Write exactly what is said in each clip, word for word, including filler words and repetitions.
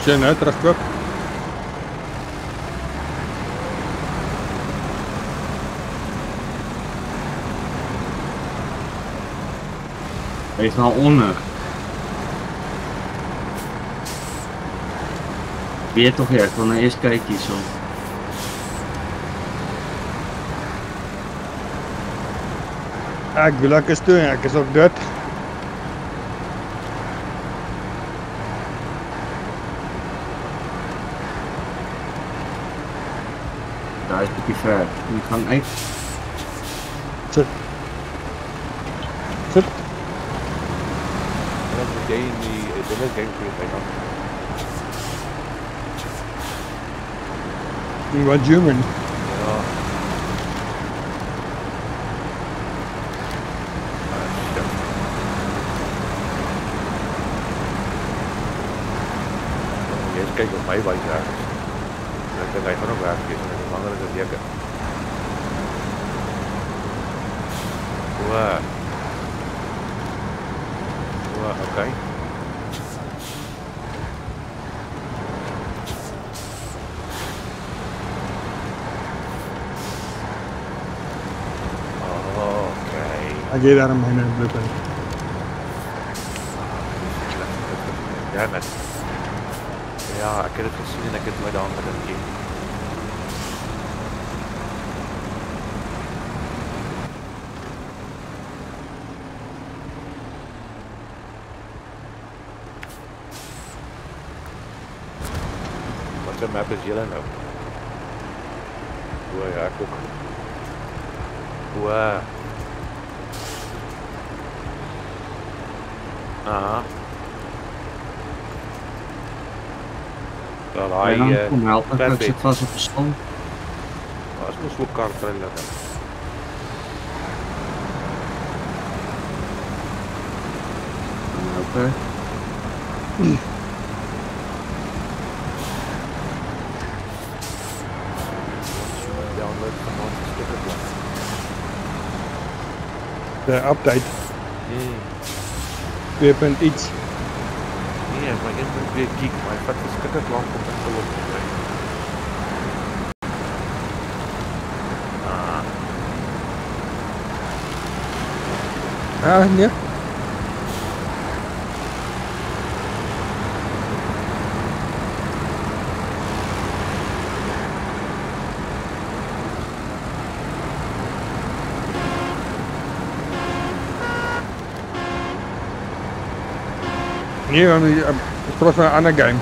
Schön, ne? Terugkoop. Hij is nou onder. Weer toch weer, ik wil nou eerst kijken zo. Ek wil ek is toe, ek is ook dood. Daar is een beetje ver. Die gaan uit. Sit. Sit. En dan moet jy in die dinge game vir my dan. Wat human. Ja. Jy kyk op my wyse reg. Ek dink hy gaan ook werk wees, en ek is langer as 'n week. Wow. Wow, okay. Oh, okay. Ek gee daar myne blueprint. Ja, net. Ja, ek het dit gesien en ek het my daaraan gedink. Wat 'n map is julle nou? O ja, ek ook. O. Aha. Wel, hy Ja, kom help, ek perfect. zit vast op de stom. As mens so kar kry laat. Oké. Download van ons stukkie. De update. Hmm. twee punt iets. Nee, maar een punt twee gig, maar ek vat verskriklik lank om dit te loop te kry. Ah, nee. Nee, want ik praat van een ander game.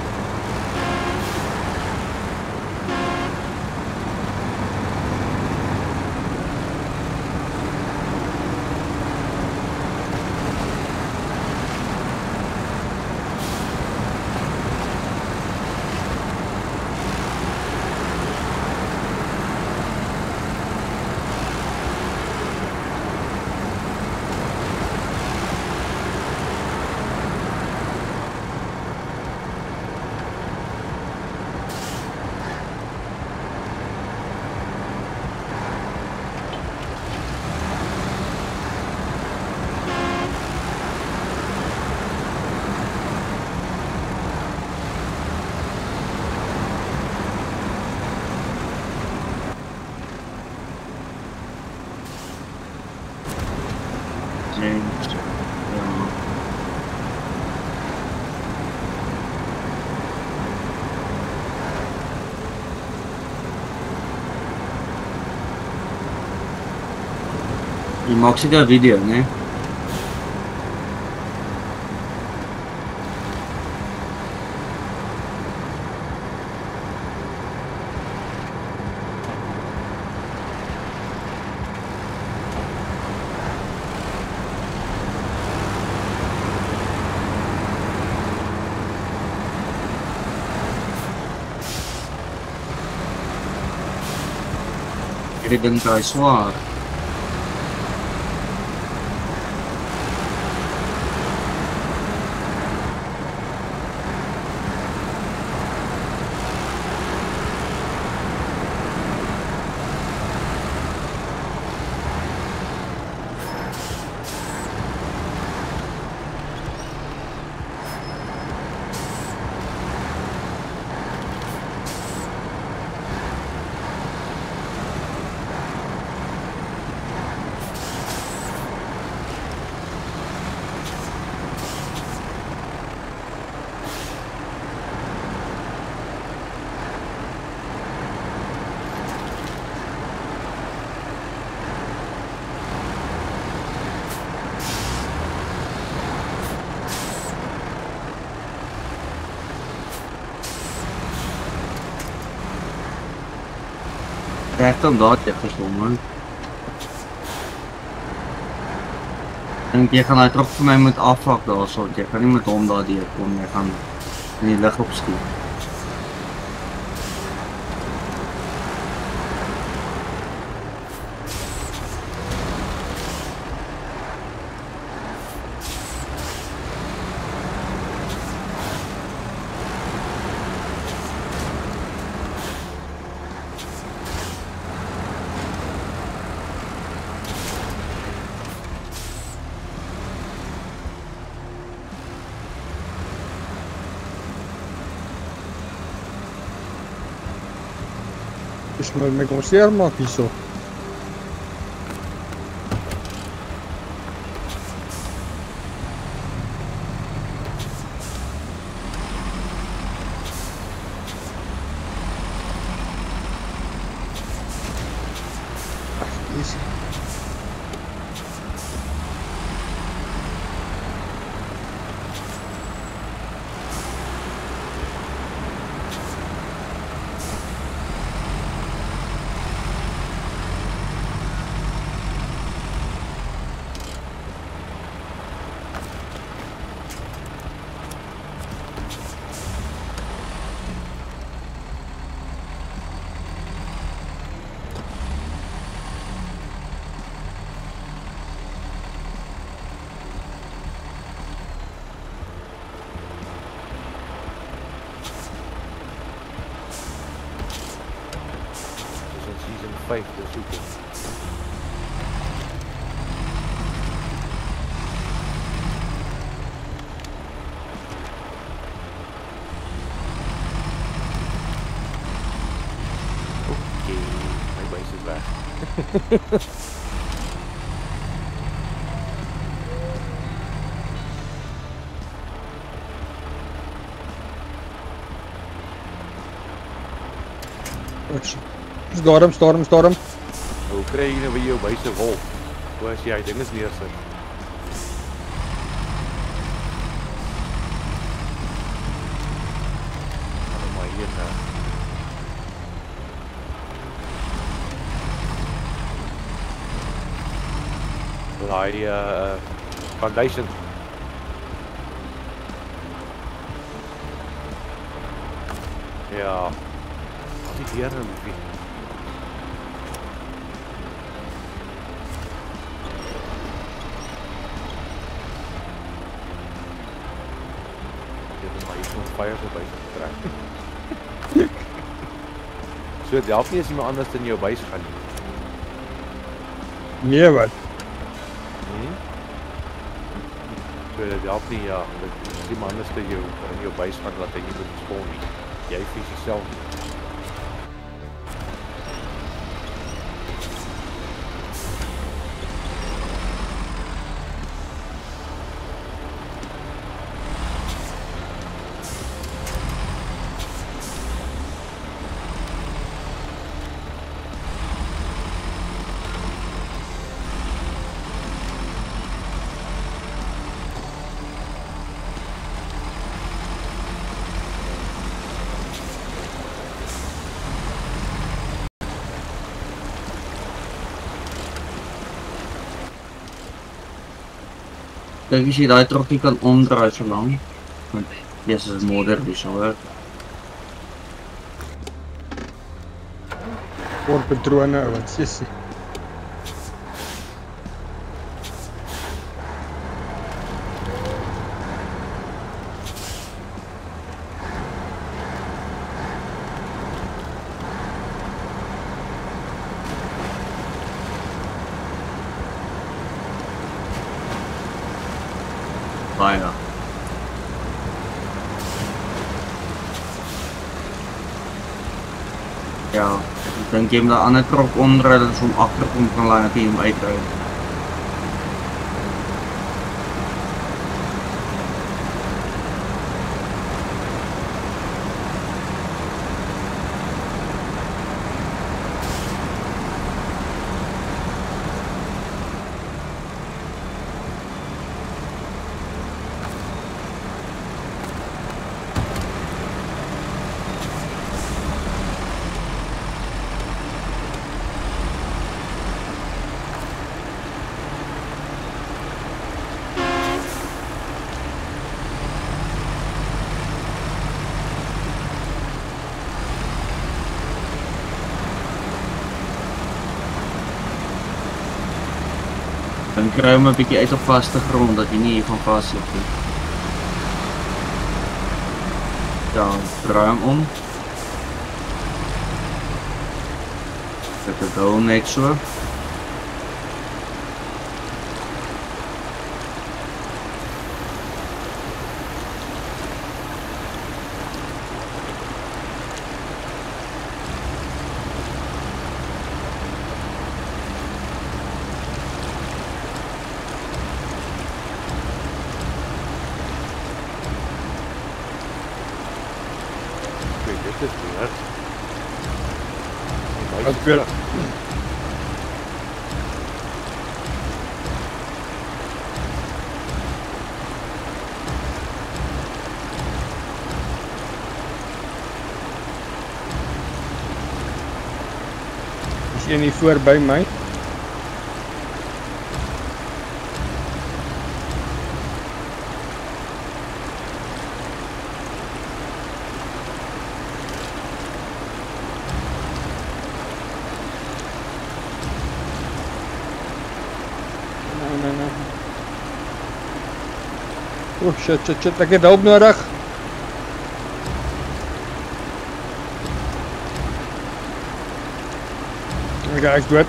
James. Ja. Je mag ze daar video, nee? Jullie denken dat hij zwaar. Echt om daar te gekomen. En jy gaan nou toch vir my moet afvak daar so, jy gaan nie met hom daar deur kom, jy gaan in die lig opskiet. Dus moet ik ons zeer maken zo. Ach, easy. Season vijf te zoeken. Oké, mijn beest is weg. Storm, storm, storm. Hoe krijg je nou weer jouw beest een wolf? Hoe als jij dingen neerzet? Maar hier naar. Laai die uh, foundation. Ja. Wat die hier nou weer? Fire so by te kry. So dit help nie as iemand anders in jou base gaan nie. Nee wat? Hmm? So dit help nie ja, dat as iemand anders in jou in jou base gaan laat hy nie moet spawn nie. Jy fisies self nie. Kijk, as jy daai trokkie kan omdraai so lank. Want deze is modder die sal werk. Voor patrone, wat sissie. Bijna. Ja, ik denk je hem de andere trok omdraaien, dat is om achtergrond kan laten die hem uitrijden. Dan kry hom 'n bietjie uit op vaste grond dat jy nie hier van vasloop nie. Dan draai hom om. Zet het wel net so. Dit is weer. Wat weer? Is een hier voor by my? Oh shit, shit, shit, ek het hulp nodig. Okay, ek is dood.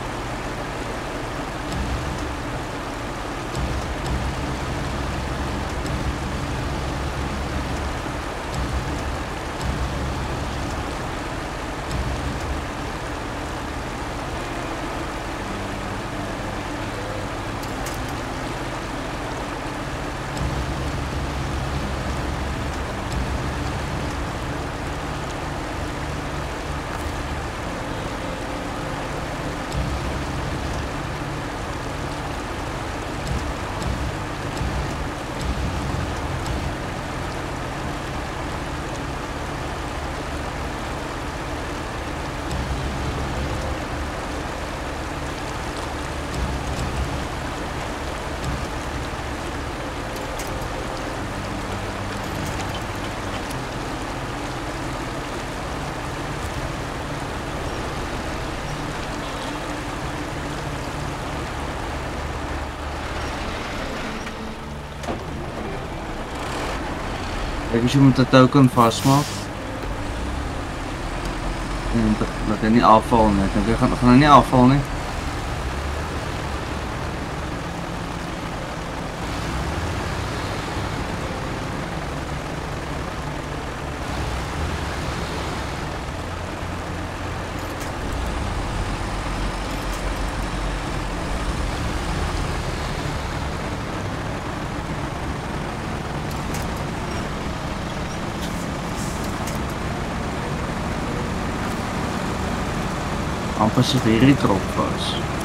Ek as jy moet 'n token vasmaak. En dat, dat hy nie afval nie. Ek dink hy gaan, gaan hy nie afval nie. Amper sit hierdie trop vas.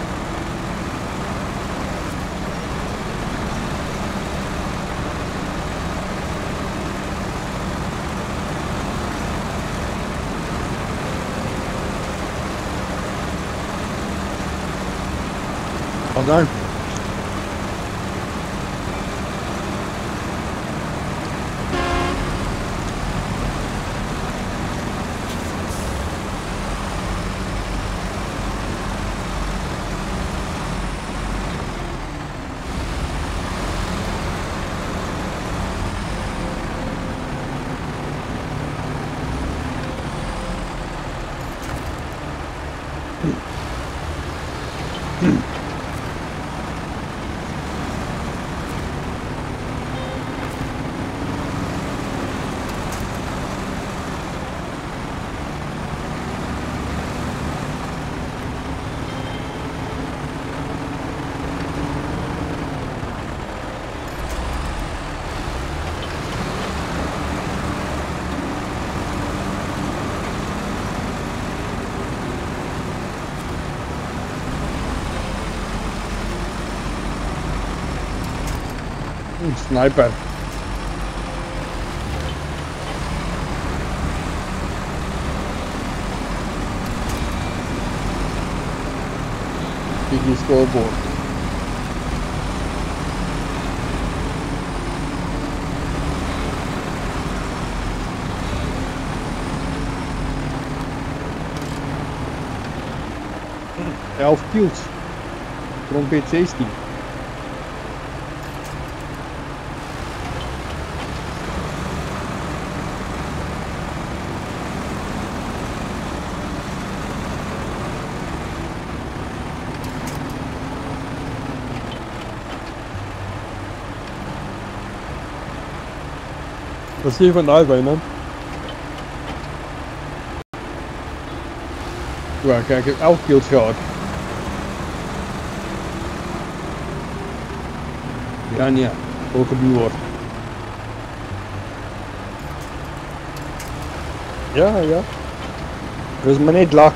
Wat dan? Sniper. Biggie scoreboard. elf kills. Trompet zestien. Wat zie je van de uitbij, man? Ja, kijk, ik heb elf kills gehad. Ja, nee, ook een buur. Ja, ja. Dat is maar niet lak.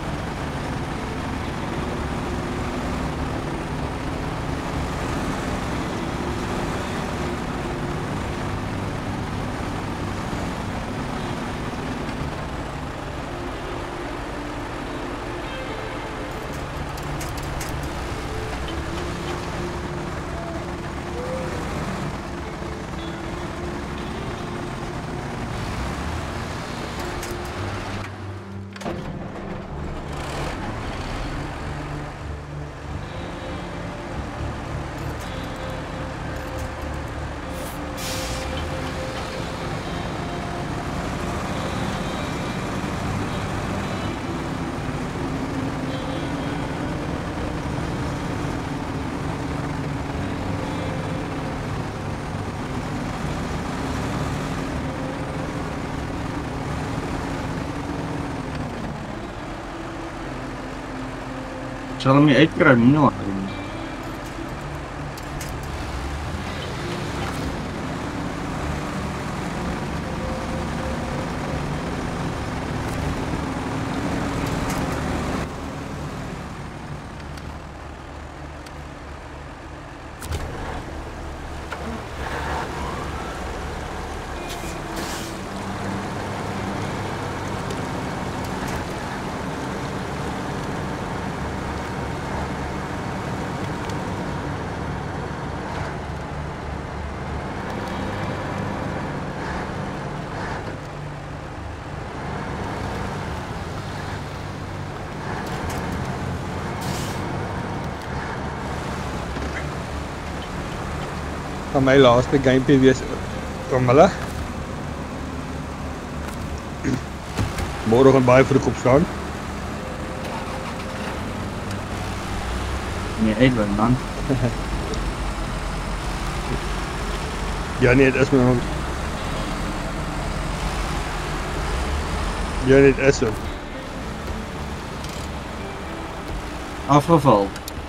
Sal hom nie uitkry nie, nou. Van my laaste gamepie wees van hulle. Môre gaan baie vir die kop staan. Nee, uitwin, man. Ja nee, dit is my man. Ja, dit is so. Afgeval.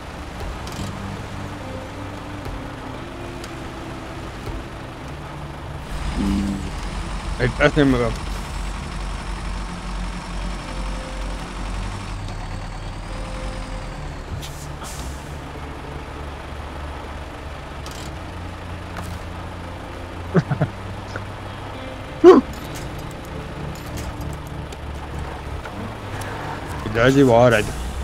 Ek is nie meer op. Dit is die waarheid.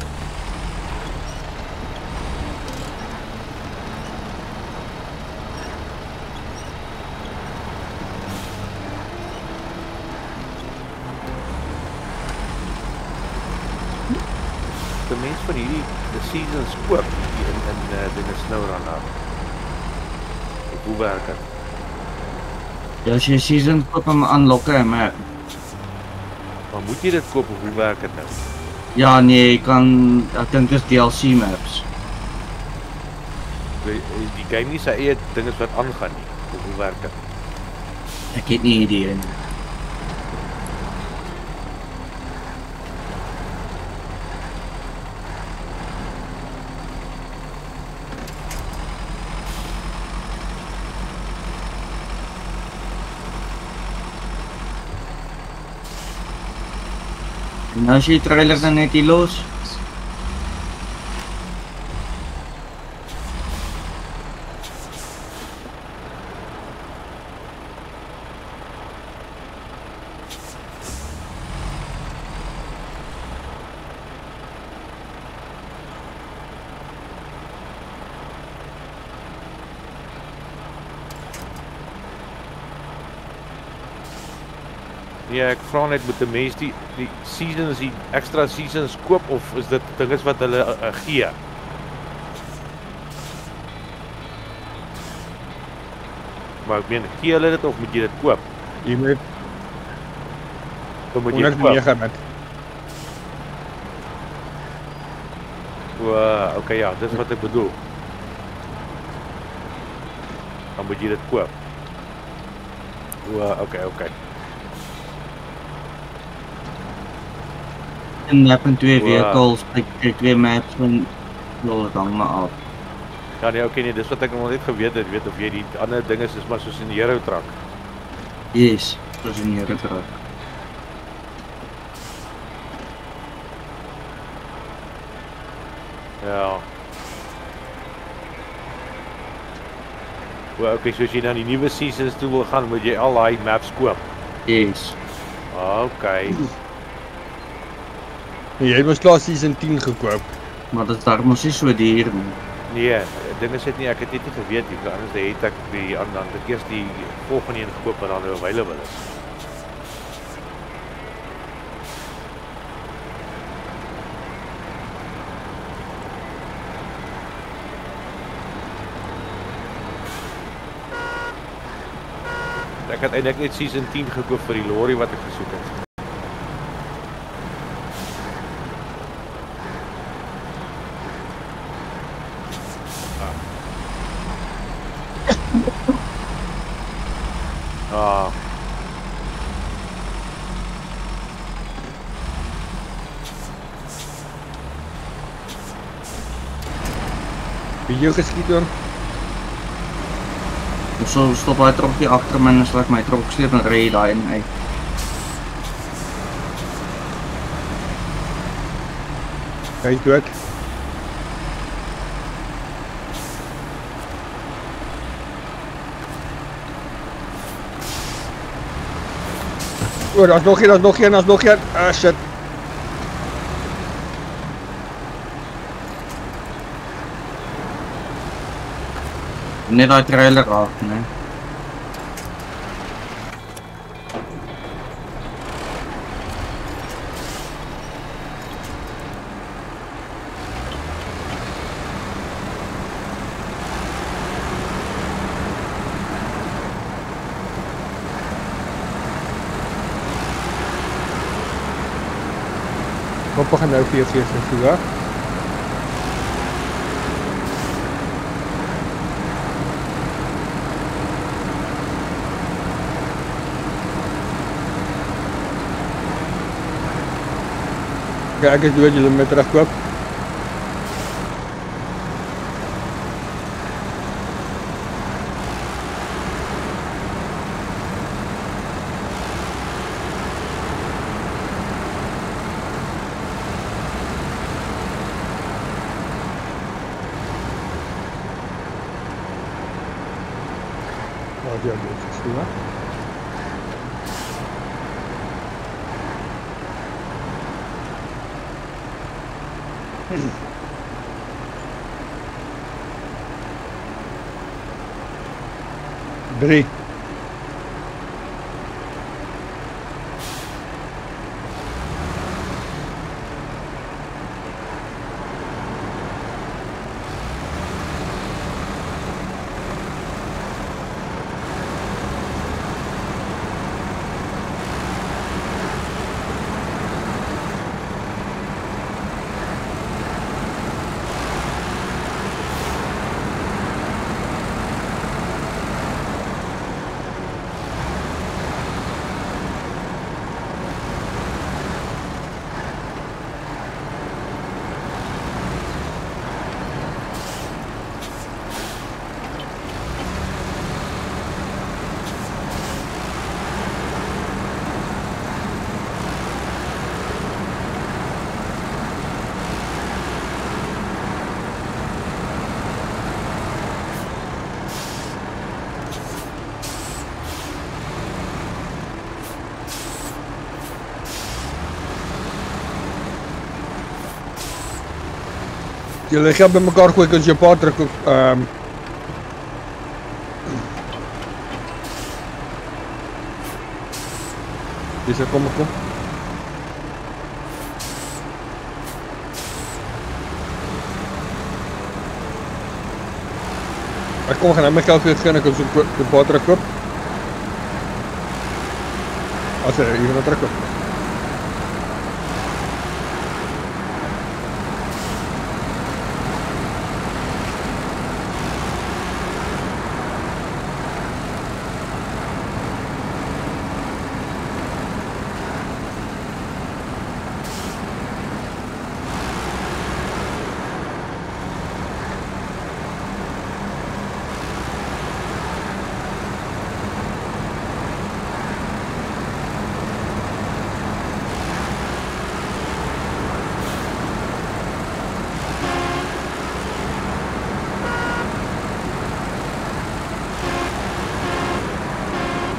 De mens van hierdie de seasons koop hier in in uh, dinge Snowrun af. Hoe werk dit? Ja, as jy season koop om unlock hè, maar Maar moet jy dit koop of hoe werk dit nou? ja, nee, jy kan ek dink dis D L C maps. Die, die game nie sy eie ding is wat aangaan nie. Of hoe werk dit? Ek het nie idee nie. En nou is die trailer dan net hier los. Ja, ek vra net met die mense die die seasons, die extra seasons koop of is dit dinges wat hulle uh, uh, gee? Maar ek meen, gee hulle dit of moet jy dit koop? Jy moet Dan moet jy dit koop. honderdnege met. O, uh, okay ja, dis wat ek bedoel. Dan moet jy dit koop. O, okay, okay. En map en twee Wow. vehicles, ek kry twee maps en wil dit hang maar af. Ja nee, okay nee, dis wat ek nog net geweet het, weet of jy die ander dinge is maar soos in die Euro truck. Yes, soos in die Euro truck. Ja. Well, okay, so as jy na die nuwe seasons toe wil gaan, moet jy al daai maps koop. Yes. Okay. Jy het mos klaar season tien gekoop. Maar dit is daar mos nie so duur nie. Nee, dinge sit nie, ek het net nie geweet nie, want anders het ek die dan dan het eers die volgende een gekoop wat dan available is. Ek het eintlik net season tien gekoop vir die lorry wat ek gesoek het. Ah. Wie jou geskiet hoor? So stop hy trokkie agter my en slaak my trok sleep en ry daai en uit. Hy is dood. O, daar's nog een, daar's nog een, daar's nog een. Ah shit. Net daai trailer raak, né? Papa gaan nou vir jou gee vir jou. Ja, ek is dood, julle moet terugkoop. Wat jy moet sien, hè? Drie. Julle geld by mekaar gooi, kan jy 'n paar druk op ehm um, Dis er kom kom. Ek kom gaan my geld vir gaan ek kan so 'n paar druk op. As jy hier druk op.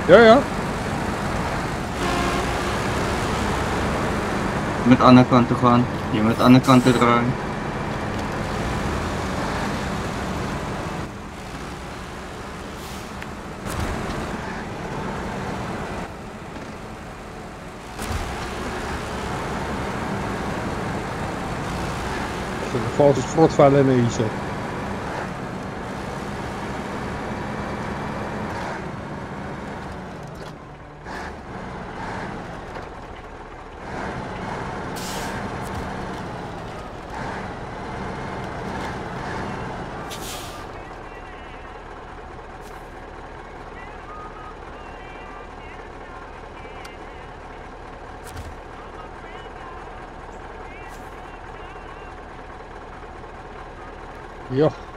Ja, ja. Je moet aan de andere kant toe gaan. Je moet aan de andere kant toe draaien. Falls fortfahren in Isa. Ja.